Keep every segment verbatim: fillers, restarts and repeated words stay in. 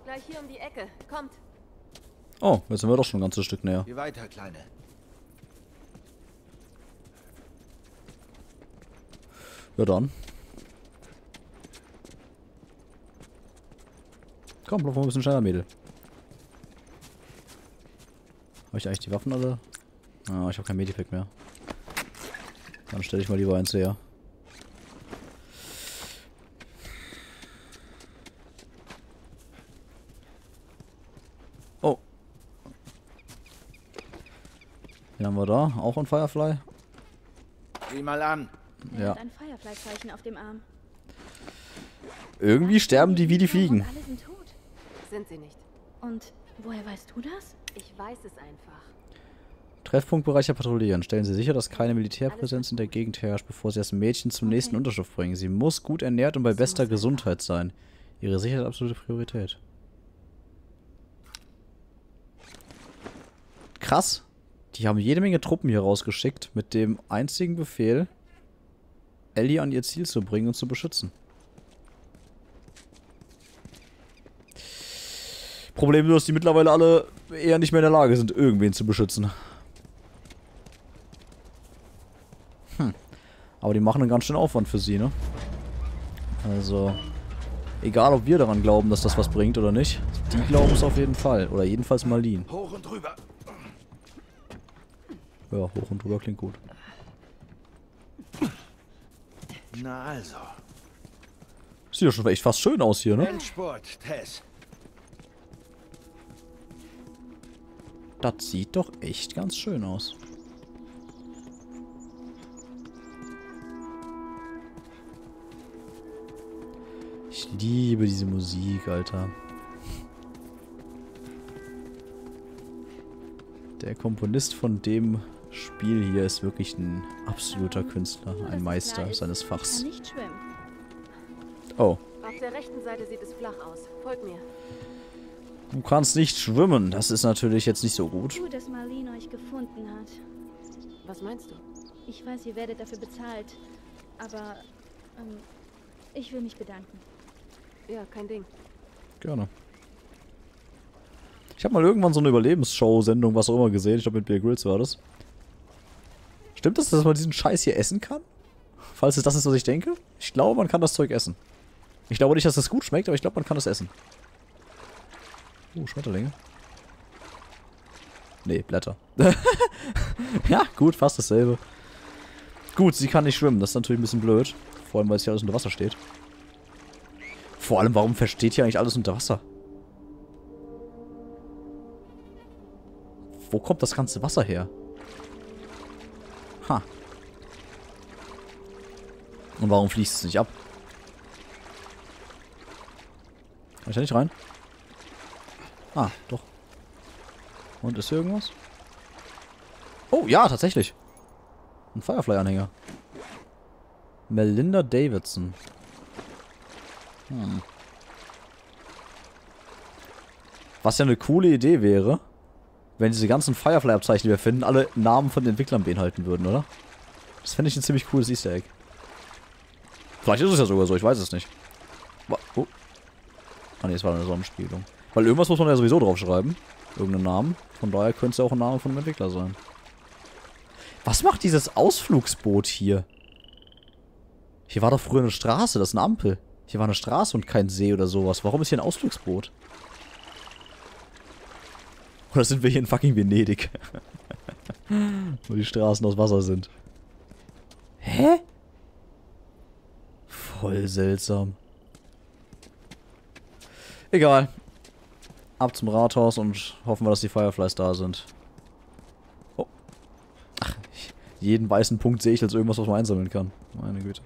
Gleich hier um die Ecke. Kommt. Oh, jetzt sind wir doch schon ein ganzes Stück näher. Geh weiter, Kleine. Ja dann. Komm, lauf mal ein bisschen schneller, Mädel. Habe ich eigentlich die Waffen alle? Ah, ich habe kein Medipack mehr. Dann stelle ich mal lieber eins her. Oh. Wen haben wir da? Auch ein Firefly? Sieh mal an. Er Ja. hat ein Firefly-Zeichen auf dem Arm. Irgendwie sterben die wie die Fliegen. Und alle sind tot. Sind sie nicht. Und woher weißt du das? Ich weiß es einfach. Treffpunktbereiche patrouillieren. Stellen Sie sicher, dass keine Militärpräsenz in der Gegend herrscht, bevor Sie das Mädchen zum nächsten Unterschlupf bringen. Sie muss gut ernährt und bei bester Gesundheit sein. Ihre Sicherheit hat absolute Priorität. Krass. Die haben jede Menge Truppen hier rausgeschickt, mit dem einzigen Befehl, Ellie an ihr Ziel zu bringen und zu beschützen. Problem nur, dass die mittlerweile alle eher nicht mehr in der Lage sind, irgendwen zu beschützen. Hm. Aber die machen einen ganz schönen Aufwand für sie, ne? Also, egal ob wir daran glauben, dass das was bringt oder nicht, die glauben es auf jeden Fall. Oder jedenfalls Marlene. Hoch und drüber. Ja, hoch und drüber klingt gut. Na also. Sieht doch schon echt fast schön aus hier, ne? Endspurt, Tess. Das sieht doch echt ganz schön aus. Ich liebe diese Musik, Alter. Der Komponist von dem Spiel hier ist wirklich ein absoluter Künstler, Nur, dass ein es Meister klar ist, seines ich kann Fachs. nicht schwimmen. Oh, Auf der rechten Seite sieht es flach aus. Folgt mir. du kannst nicht schwimmen. Das ist natürlich jetzt nicht so gut. Gut, dass Marlene euch gefunden hat. Was meinst du? Ich weiß, ihr werdet dafür bezahlt. Aber, ähm, ich will mich bedanken. Ja, kein Ding. Gerne. Ich habe mal irgendwann so eine Überlebensshow-Sendung, was auch immer, gesehen. Ich glaube, mit Bear Grylls war das. Stimmt das, dass man diesen Scheiß hier essen kann? Falls es das ist, was ich denke? Ich glaube, man kann das Zeug essen. Ich glaube nicht, dass das gut schmeckt, aber ich glaube, man kann das essen. Oh, Schmetterlinge. Nee, Blätter. Ja, gut, fast dasselbe. Gut, sie kann nicht schwimmen. Das ist natürlich ein bisschen blöd. Vor allem, weil es hier alles unter Wasser steht. Vor allem, warum versteht hier eigentlich alles unter Wasser? Wo kommt das ganze Wasser her? Ha. Und warum fließt es nicht ab? Kann ich da nicht rein? Ah, doch. Und ist hier irgendwas? Oh, ja, tatsächlich. Ein Firefly-Anhänger. Melinda Davidson. Hm. Was ja eine coole Idee wäre, wenn diese ganzen Firefly-Abzeichen, die wir finden, alle Namen von den Entwicklern beinhalten würden, oder? Das fände ich ein ziemlich cooles Easter Egg. Vielleicht ist es ja sogar so, ich weiß es nicht. Oh. Ah ne, es war eine Sonnenspiegelung. Weil irgendwas muss man ja sowieso draufschreiben. Irgendeinen Namen. Von daher könnte es ja auch ein Name von einem Entwickler sein. Was macht dieses Ausflugsboot hier? Hier war doch früher eine Straße, das ist eine Ampel. Hier war eine Straße und kein See oder sowas. Warum ist hier ein Ausflugsboot? Oder sind wir hier in fucking Venedig? Wo die Straßen aus Wasser sind. Hä? Voll seltsam. Egal. Ab zum Rathaus und hoffen wir, dass die Fireflies da sind. Oh. Ach, jeden weißen Punkt sehe ich als irgendwas, was man einsammeln kann. Meine Güte.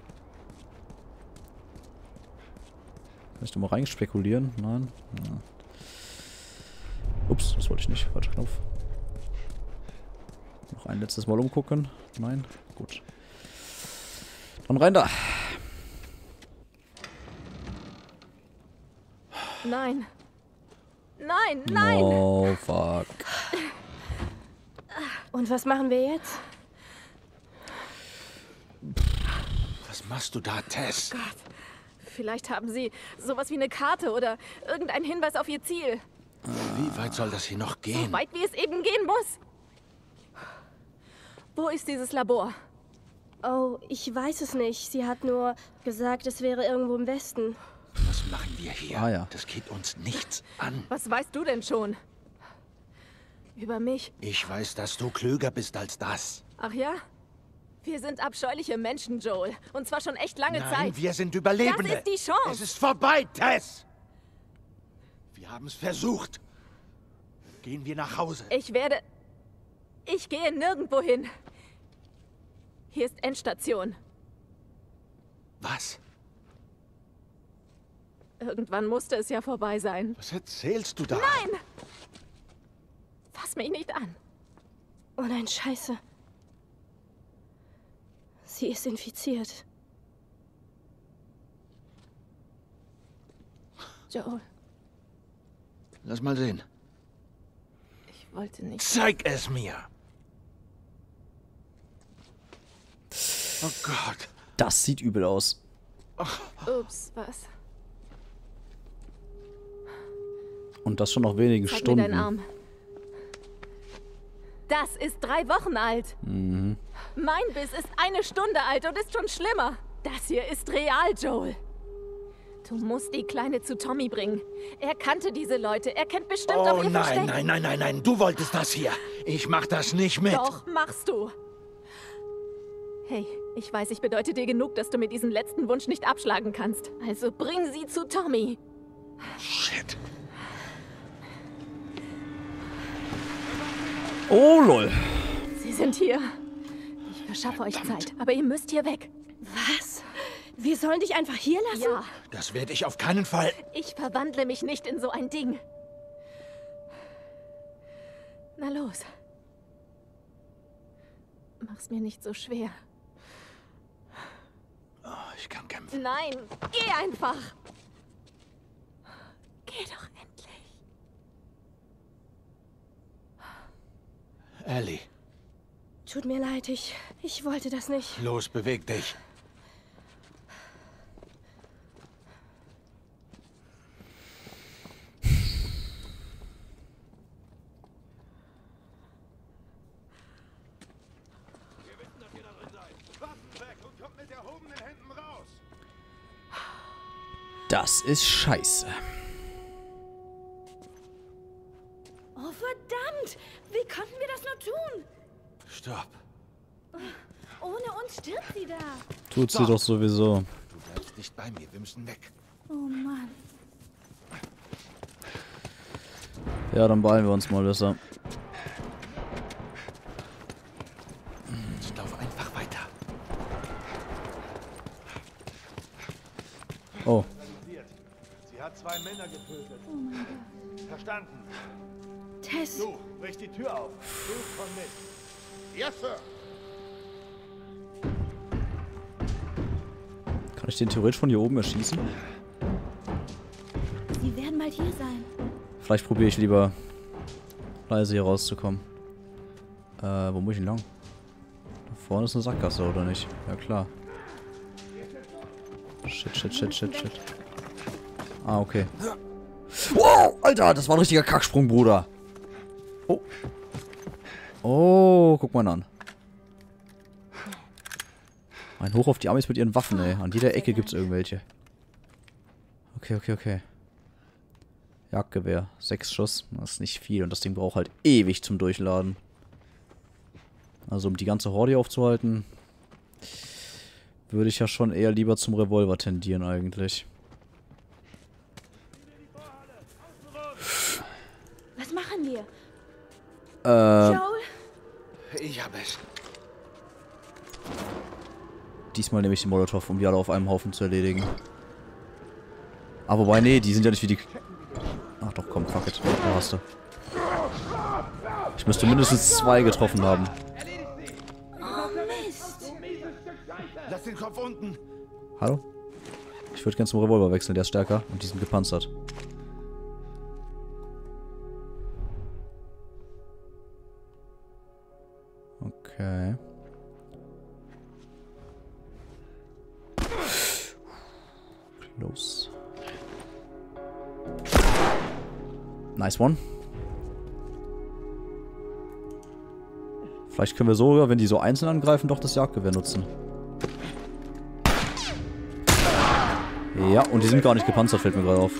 Kann ich da mal rein spekulieren? Nein. Ja. Ups, das wollte ich nicht. Falscher Knopf. Noch ein letztes Mal umgucken. Nein? Gut. Dann rein da. Nein. Nein, nein. Oh, fuck. Und was machen wir jetzt? Was machst du da, Tess? Gott. Vielleicht haben sie sowas wie eine Karte oder irgendeinen Hinweis auf ihr Ziel. Wie weit soll das hier noch gehen? So weit, wie es eben gehen muss. Wo ist dieses Labor? Oh, ich weiß es nicht. Sie hat nur gesagt, es wäre irgendwo im Westen. Was machen wir hier? Ah, ja. Das geht uns nichts an. Was weißt du denn schon? Über mich? Ich weiß, dass du klüger bist als das. Ach ja? Wir sind abscheuliche Menschen, Joel. Und zwar schon echt lange Nein, Zeit. wir sind Überlebende. Das ist die Chance. Es ist vorbei, Tess. Wir haben es versucht. Gehen wir nach Hause. Ich werde... Ich gehe nirgendwo hin. Hier ist Endstation. Was? Irgendwann musste es ja vorbei sein. Was erzählst du da? Nein! Fass mich nicht an. Oh nein, Scheiße. Sie ist infiziert. Joel, Lass mal sehen. ich wollte nicht... Zeig es mir. Oh Gott. Das sieht übel aus. Ups, was? Und das schon nach wenigen Zeig Stunden. mir deinen Arm. Das ist drei Wochen alt. Mhm. Mein Biss ist eine Stunde alt und ist schon schlimmer. Das hier ist real, Joel. Du musst die Kleine zu Tommy bringen. Er kannte diese Leute. Er kennt bestimmt auch Oh ihr nein, Versteck. nein, nein, nein, nein. Du wolltest das hier. Ich mach das nicht mit. Doch, machst du. Hey, ich weiß, ich bedeute dir genug, dass du mir diesen letzten Wunsch nicht abschlagen kannst. Also bring sie zu Tommy. Shit. Oh, lol. Sie sind hier. Ich verschaffe euch Zeit, aber ihr müsst hier weg. Was? Wir sollen dich einfach hier lassen? Ja, Das werde ich auf keinen Fall. ich verwandle mich nicht in so ein Ding. Na los. Mach's mir nicht so schwer. Oh, ich kann kämpfen. Nein, geh einfach. Geh doch endlich. Ellie, Tut mir leid, ich, ich wollte das nicht. los, beweg dich. Das ist scheiße. Oh, verdammt! Wie konnten wir das nur tun? Stopp. Ohne uns stirbt sie da. Tut sie doch sowieso. Du bleibst nicht bei mir. Wir müssen weg. Oh Mann. Ja, dann beeilen wir uns mal besser. Jetzt lauf einfach weiter. Oh. Sie hat zwei Männer getötet. Verstanden. Tess, Du, brich die Tür auf. Du komm mit. Yes, Sir. Kann ich den theoretisch von hier oben erschießen? Sie werden bald hier sein. Vielleicht probiere ich lieber leise hier rauszukommen. Äh, wo muss ich denn lang? Da vorne ist eine Sackgasse, oder nicht? Ja, klar. Shit, shit, shit, shit, shit. Ah, okay. Wow, Alter, das war ein richtiger Kacksprung, Bruder. Oh. Oh, guck mal an. Ein Hoch auf die Amis mit ihren Waffen, ey. An jeder Ecke gibt's irgendwelche. Okay, okay, okay. Jagdgewehr. Sechs Schuss. Das ist nicht viel. Und das Ding braucht halt ewig zum Durchladen. Also um die ganze Horde aufzuhalten, würde ich ja schon eher lieber zum Revolver tendieren eigentlich. Was machen wir? Äh, Joel? Ich habe es. diesmal nehme ich den Molotow, um die alle auf einem Haufen zu erledigen. Ah, wobei, nee, die sind ja nicht wie die... Ach doch, komm, fuck it. Da hast du. Ich müsste mindestens zwei getroffen haben. Lass den Kopf unten. Hallo? Ich würde gerne zum Revolver wechseln, der ist stärker und die sind gepanzert. Okay. Los. Nice one. Vielleicht können wir sogar, wenn die so einzeln angreifen, doch das Jagdgewehr nutzen. Ja, und die sind gar nicht gepanzert, fällt mir gerade auf.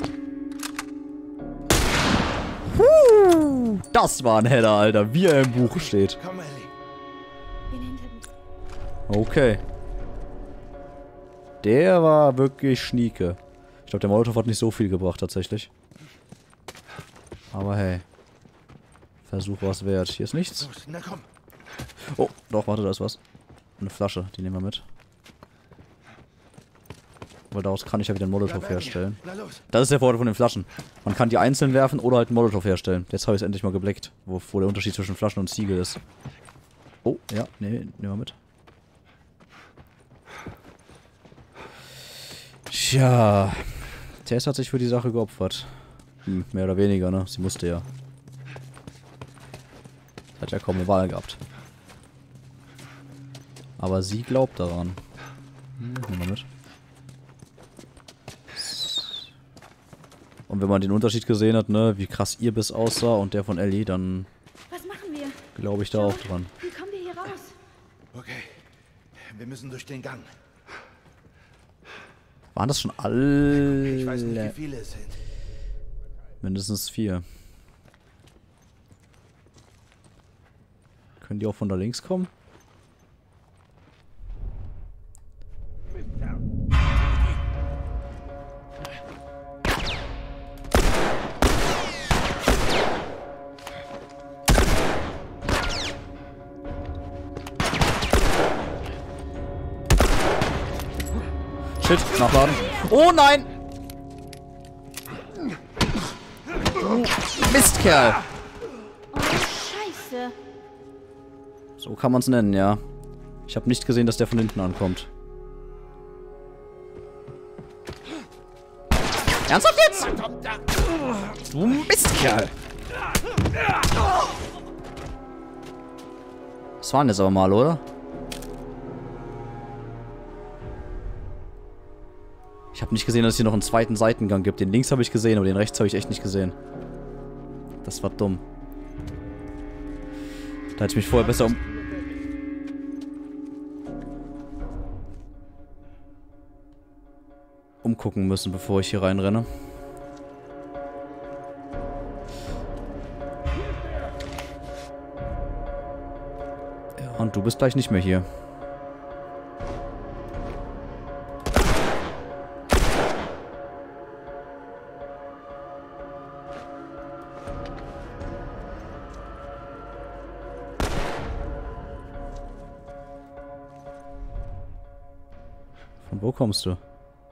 Puh, das war ein Header, Alter, wie er im Buch steht. Komm, Ellie. Bin hinter Okay. Der war wirklich schnieke. Ich glaube, der Molotov hat nicht so viel gebracht, tatsächlich. Aber hey. Versuch was wert. Hier ist nichts. Los, na komm. Oh, doch, warte, da ist was. Eine Flasche, die nehmen wir mit. Weil daraus kann ich ja wieder einen Molotov Bleib bei mir. herstellen. Na los. Das ist der Vorteil von den Flaschen. Man kann die einzeln werfen oder halt einen Molotov herstellen. Jetzt habe ich es endlich mal geblickt, wo, wo der Unterschied zwischen Flaschen und Ziegel ist. Oh, ja, nee, nehmen wir mit. Tja. Tess hat sich für die Sache geopfert. Hm, mehr oder weniger, ne? Sie musste ja. Sie hat ja kaum eine Wahl gehabt. Aber sie glaubt daran. Hm, nehmen wir mit. Und wenn man den Unterschied gesehen hat, ne, wie krass ihr Biss aussah und der von Ellie, dann Was machen wir? glaube ich da auch dran. Wie kommen wir hier raus? Okay. Wir müssen durch den Gang. Waren das schon alle? Ich weiß nicht, wie viele es sind. Mindestens vier. Können die auch von da links kommen? Shit, nachladen. Oh nein! Du Mistkerl! Oh, Scheiße. So kann man es nennen, ja. Ich habe nicht gesehen, dass der von hinten ankommt. Ernsthaft jetzt? Du Mistkerl! Das waren jetzt aber mal, oder? Ich habe nicht gesehen, dass es hier noch einen zweiten Seitengang gibt. Den links habe ich gesehen, aber den rechts habe ich echt nicht gesehen. Das war dumm. Da hätte ich mich vorher besser um... umgucken müssen, bevor ich hier reinrenne. Ja, und du bist gleich nicht mehr hier. Von wo kommst du?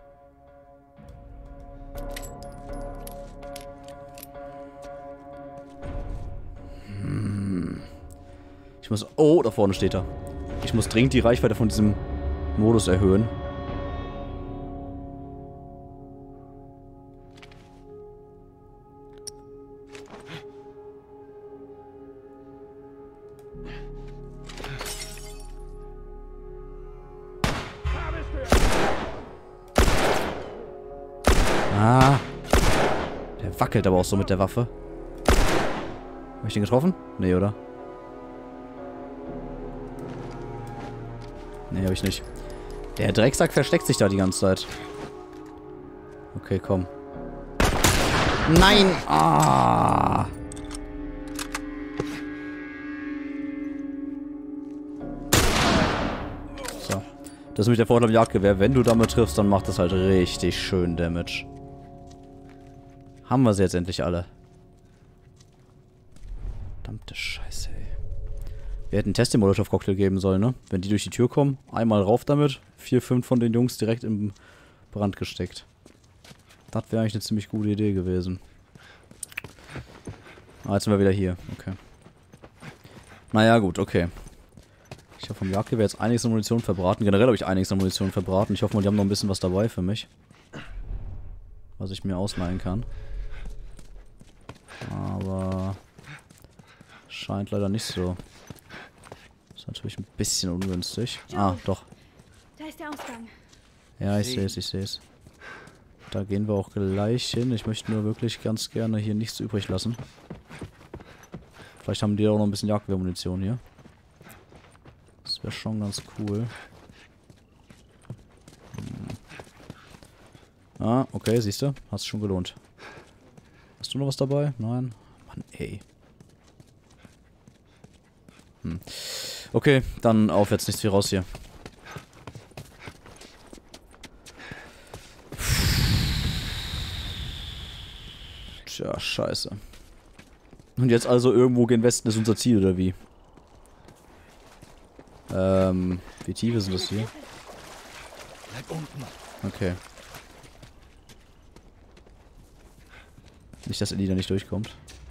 Hm. Ich muss... Oh, da vorne steht er. Ich muss dringend die Reichweite von diesem Modus erhöhen. Ah. Der wackelt aber auch so mit der Waffe. Habe ich den getroffen? Nee, oder? Nee, habe ich nicht. Der Drecksack versteckt sich da die ganze Zeit. Okay, komm. Nein! Ah! So. Das ist nämlich der Vorteil am Jagdgewehr. Wenn du damit triffst, dann macht das halt richtig schön Damage. Haben wir sie jetzt endlich alle. Verdammte Scheiße, ey. Wir hätten einen Test im Molotov-Cocktail geben sollen, ne? Wenn die durch die Tür kommen, einmal rauf damit. Vier, fünf von den Jungs direkt im Brand gesteckt. Das wäre eigentlich eine ziemlich gute Idee gewesen. Ah, jetzt sind wir wieder hier. Okay. Naja, gut, okay. Ich habe vom Jagdgewehr jetzt einiges an Munition verbraten. Generell habe ich einiges an Munition verbraten. Ich hoffe mal, die haben noch ein bisschen was dabei für mich. Was ich mir ausleihen kann. Aber... scheint leider nicht so. Ist natürlich ein bisschen ungünstig. Ah, doch. Da ist der Ausgang. Ja, ich sehe es, ich sehe es. Da gehen wir auch gleich hin. Ich möchte nur wirklich ganz gerne hier nichts übrig lassen. Vielleicht haben die auch noch ein bisschen Jagdwehrmunition hier. Das wäre schon ganz cool. Hm. Ah, okay, siehst du? Hat sich schon gelohnt. Hast du noch was dabei? Nein? Mann, ey. Hm. Okay, dann auf jetzt nichts viel raus hier. Tja, scheiße. Und jetzt also irgendwo gen Westen ist unser Ziel, oder wie? Ähm, wie tief ist das hier? Bleib unten. Okay. Nicht, dass Ellie da nicht durchkommt.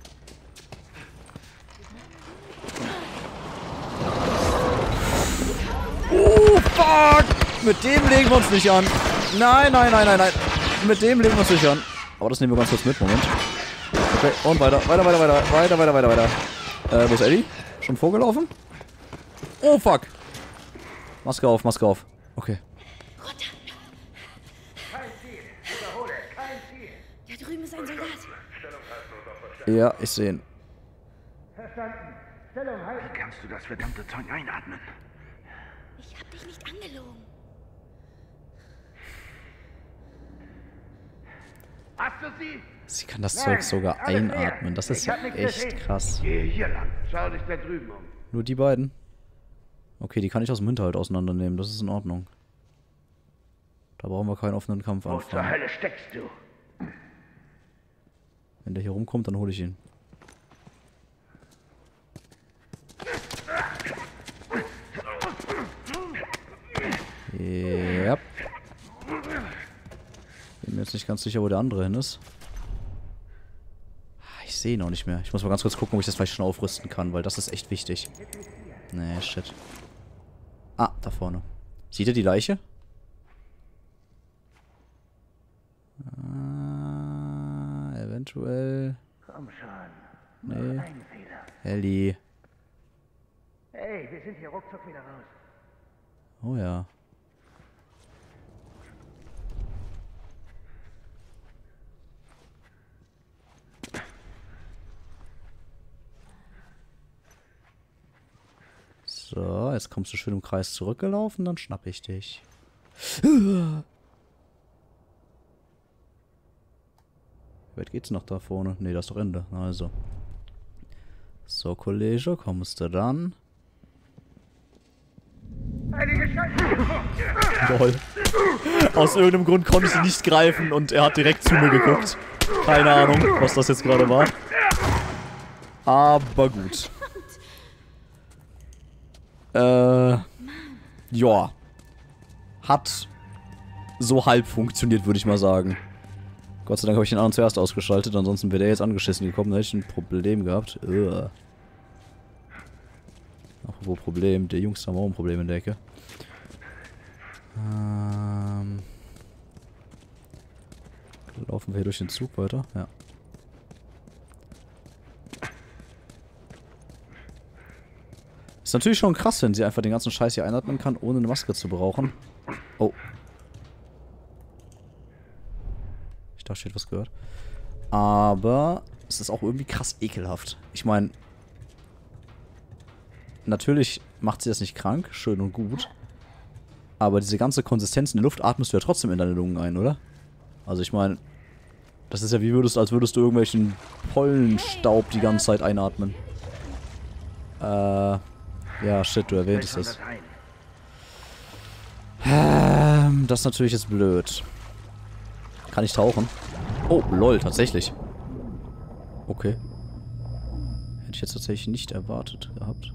Oh, fuck! Mit dem legen wir uns nicht an. Nein, nein, nein, nein, nein. Mit dem legen wir uns nicht an. Aber das nehmen wir ganz kurz mit, Moment. Okay, und weiter, weiter, weiter, weiter, weiter, weiter, weiter, weiter. Äh, wo ist Ellie? Schon vorgelaufen? Oh, fuck! Maske auf, Maske auf. Okay. Kein Ziel. Wiederhole, kein Ziel. Da drüben ist ein Soldat. Ja, ich sehe ihn. Verstanden. Stellung halten. Wie kannst du das verdammte Zeug einatmen? Ich hab dich nicht angelogen. Hast du sie? Sie kann das Zeug sogar einatmen. Das ist ja echt krass. Gehe hier lang. Schau dich da drüben um. Nur die beiden? Okay, die kann ich aus dem Hinterhalt auseinandernehmen. Das ist in Ordnung. Da brauchen wir keinen offenen Kampf Wo zur anfangen. Hölle steckst du? Wenn der hier rumkommt, dann hole ich ihn. Ja. Bin mir jetzt nicht ganz sicher, wo der andere hin ist. Ich sehe ihn auch nicht mehr. Ich muss mal ganz kurz gucken, ob ich das vielleicht schon aufrüsten kann, weil das ist echt wichtig. Nee, shit. Ah, da vorne. Sieht er die Leiche? Ah, eventuell. Komm schon. Nee. Ein Fehler. Ellie. Hey, wir sind hier ruckzuck wieder raus. Oh ja. So, jetzt kommst du schön im Kreis zurückgelaufen, dann schnapp ich dich. Wie weit geht's noch da vorne? Ne, das ist doch Ende. Also. So, Kollege, kommst du dann? Lol. Aus irgendeinem Grund konnte ich ihn nicht greifen und er hat direkt zu mir geguckt. Keine Ahnung, was das jetzt gerade war. Aber gut. Äh, ja. Hat so halb funktioniert, würde ich mal sagen. Gott sei Dank habe ich den anderen zuerst ausgeschaltet, ansonsten wäre der jetzt angeschissen gekommen, da hätte ich ein Problem gehabt. Ugh. Apropos Problem, der Jungs haben auch ein Problem in der Ecke. Ähm. Laufen wir hier durch den Zug weiter? Ja. Ist natürlich schon krass, wenn sie einfach den ganzen Scheiß hier einatmen kann, ohne eine Maske zu brauchen. Oh. Ich dachte, ich hätte was gehört. Aber es ist auch irgendwie krass ekelhaft. Ich meine, natürlich macht sie das nicht krank, schön und gut. Aber diese ganze Konsistenz in der Luft atmest du ja trotzdem in deine Lungen ein, oder? Also ich meine, das ist ja wie würdest, als würdest du irgendwelchen Pollenstaub die ganze Zeit einatmen. Äh, ja, shit, du erwähntest es. Ähm, das ist natürlich jetzt blöd. Kann ich tauchen? Oh, lol, tatsächlich. Okay. Hätte ich jetzt tatsächlich nicht erwartet gehabt.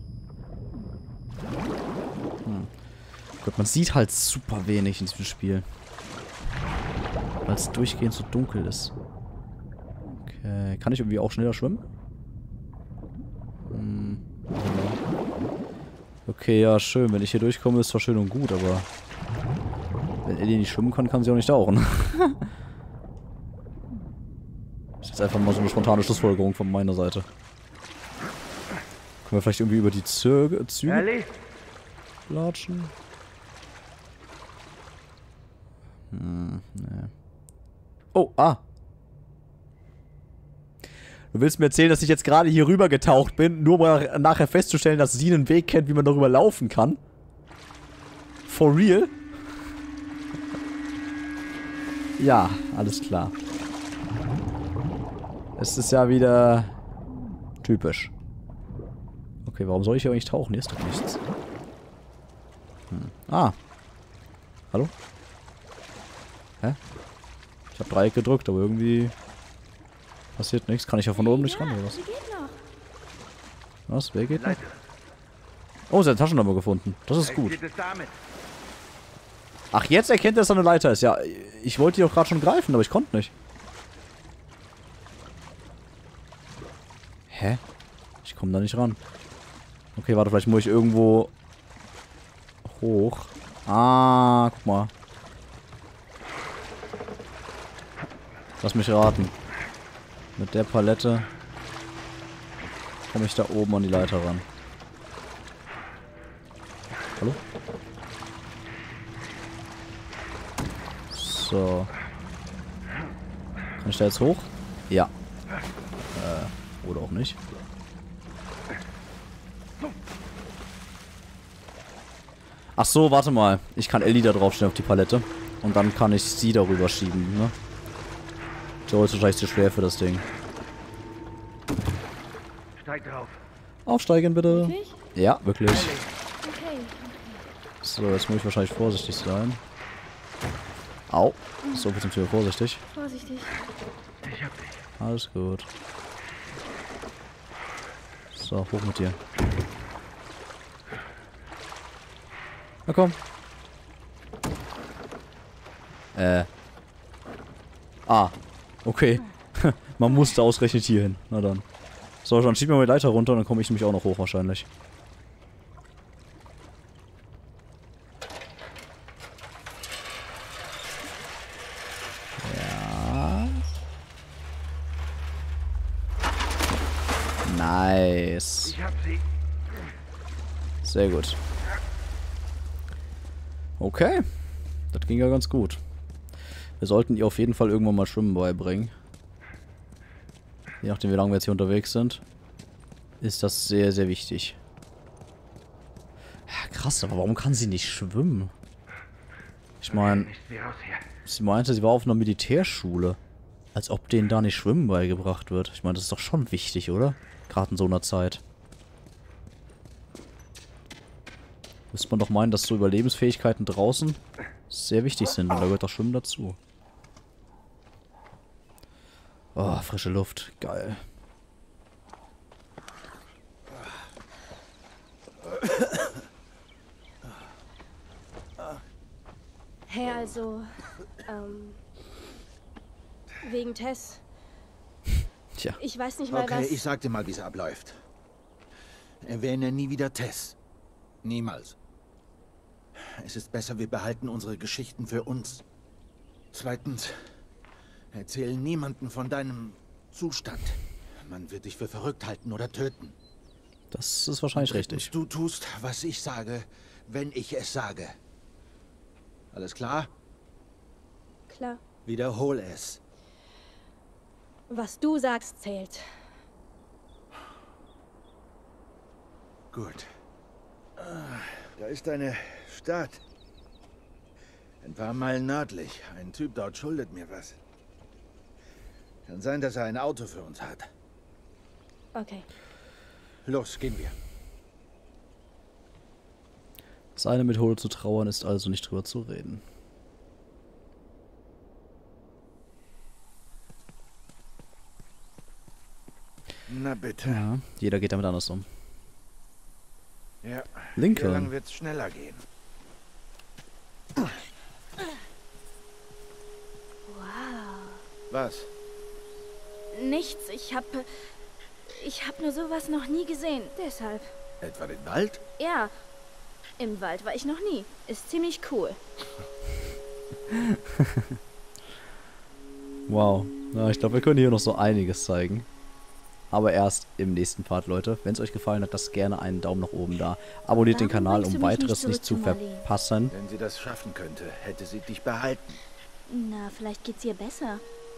Hm. Gott, man sieht halt super wenig in diesem Spiel. Weil es durchgehend so dunkel ist. Okay. Kann ich irgendwie auch schneller schwimmen? Hm. Okay, ja, schön. Wenn ich hier durchkomme, ist zwar schön und gut, aber wenn Ellie nicht schwimmen kann, kann sie auch nicht tauchen. Das ist jetzt einfach mal so eine spontane Schlussfolgerung von meiner Seite. Können wir vielleicht irgendwie über die Züge, Züge latschen? Hm, ne. Oh, ah. Du willst mir erzählen, dass ich jetzt gerade hier rüber getaucht bin, nur mal nachher festzustellen, dass sie einen Weg kennt, wie man darüber laufen kann? For real? Ja, alles klar. Es ist ja wieder typisch. Okay, warum soll ich hier eigentlich tauchen? Hier ist doch nichts. Hm. Ah. Hallo? Hä? Ich habe Dreieck gedrückt, aber irgendwie passiert nichts. Kann ich ja von oben nicht ran, oder was? Sie geht noch. Was? Wer geht noch? Oh, sie hat eine Taschenlampe gefunden. Das ist gut. Geht es damit? Ach, jetzt erkennt er, dass da eine Leiter ist. Ja, ich wollte die auch gerade schon greifen, aber ich konnte nicht. Hä? Ich komme da nicht ran. Okay, warte, vielleicht muss ich irgendwo hoch. Ah, guck mal. Lass mich raten. Mit der Palette komme ich da oben an die Leiter ran. Hallo? So. Kann ich da jetzt hoch? Ja. Äh, oder auch nicht. Ach so, warte mal. Ich kann Ellie da draufstellen auf die Palette. Und dann kann ich sie darüber schieben, ne? Joel ist wahrscheinlich zu schwer für das Ding. Steig drauf. Aufsteigen, bitte. Wirklich? Ja, wirklich. Okay. So, jetzt muss ich wahrscheinlich vorsichtig sein. Au. So, wir sind wir vorsichtig. Vorsichtig. Ich hab dich. Alles gut. So, hoch mit dir. Na komm. Äh. Ah. Okay. Man musste ausgerechnet hier hin. Na dann. So, dann schieb mir mal die Leiter runter und dann komme ich nämlich auch noch hoch wahrscheinlich. Ja. Nice. Ich hab sie. Sehr gut. Okay. Das ging ja ganz gut. Wir sollten ihr auf jeden Fall irgendwann mal Schwimmen beibringen. Je nachdem, wie lange wir jetzt hier unterwegs sind, ist das sehr, sehr wichtig. Ja, krass, aber warum kann sie nicht schwimmen? Ich meine, Nicht wie raus hier. sie meinte, sie war auf einer Militärschule. Als ob denen da nicht Schwimmen beigebracht wird. Ich meine, das ist doch schon wichtig, oder? Gerade in so einer Zeit. Müsste man doch meinen, dass so Überlebensfähigkeiten draußen sehr wichtig sind. Und da gehört doch Schwimmen dazu. Oh, frische Luft. Geil. Hey, also, ähm, wegen Tess. Tja. Ich weiß nicht mal, Okay, was... ich sag dir mal, wie es abläuft. Erwähne nie wieder Tess. Niemals. Es ist besser, wir behalten unsere Geschichten für uns. Zweitens, erzähl niemanden von deinem Zustand. Man wird dich für verrückt halten oder töten. Das ist wahrscheinlich richtig. Du tust, was ich sage, wenn ich es sage. Alles klar? Klar. Wiederhol es. Was du sagst, zählt. Gut. Da ist eine Stadt. Ein paar Meilen nördlich. Ein Typ dort schuldet mir was. Kann sein, dass er ein Auto für uns hat. Okay. Los, gehen wir. Seine Methode zu trauern ist also nicht drüber zu reden. Na bitte. Ja, jeder geht damit anders um. Ja. Lincoln. Wie lange wird's schneller gehen? Wow. Was? Nichts. Ich hab... Ich hab nur sowas noch nie gesehen. Deshalb. Etwa den Wald? Ja. Im Wald war ich noch nie. Ist ziemlich cool. Wow. Ja, ich glaube, wir können hier noch so einiges zeigen. Aber erst im nächsten Part, Leute. Wenn es euch gefallen hat, lasst gerne einen Daumen nach oben da. Abonniert den Warum Kanal, bringst um du mich weiteres nicht nicht zu zurück zu Marlene? verpassen. Wenn sie das schaffen könnte, hätte sie dich behalten. Na, vielleicht geht's ihr besser.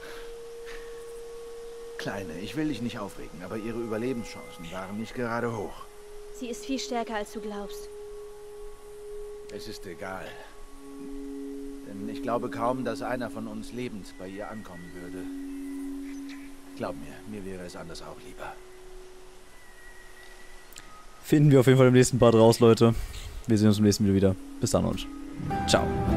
Kleine, ich will dich nicht aufregen, aber ihre Überlebenschancen waren nicht gerade hoch. Sie ist viel stärker, als du glaubst. Es ist egal. Denn ich glaube kaum, dass einer von uns lebend bei ihr ankommen würde. Glaub mir, mir wäre es anders auch lieber. Finden wir auf jeden Fall im nächsten Part raus, Leute. Wir sehen uns im nächsten Video wieder. Bis dann und ciao.